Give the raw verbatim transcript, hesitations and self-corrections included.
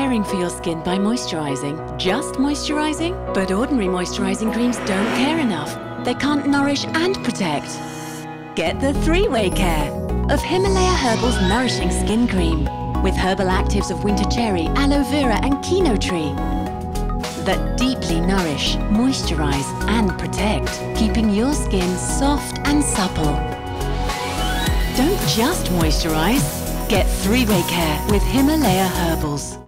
caring for your skin by moisturizing. Just moisturizing? But ordinary moisturizing creams don't care enough. They can't nourish and protect. Get the three-way care of Himalaya Herbal's Nourishing Skin Cream with herbal actives of winter cherry, aloe vera and Kino Tree that deeply nourish, moisturize and protect, keeping your skin soft and supple. Don't just moisturize. Get three-way care with Himalaya Herbals.